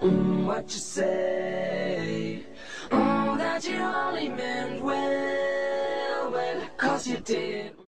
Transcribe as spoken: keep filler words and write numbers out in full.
mm, what you say. Oh, that you only meant well, well, 'cause you did.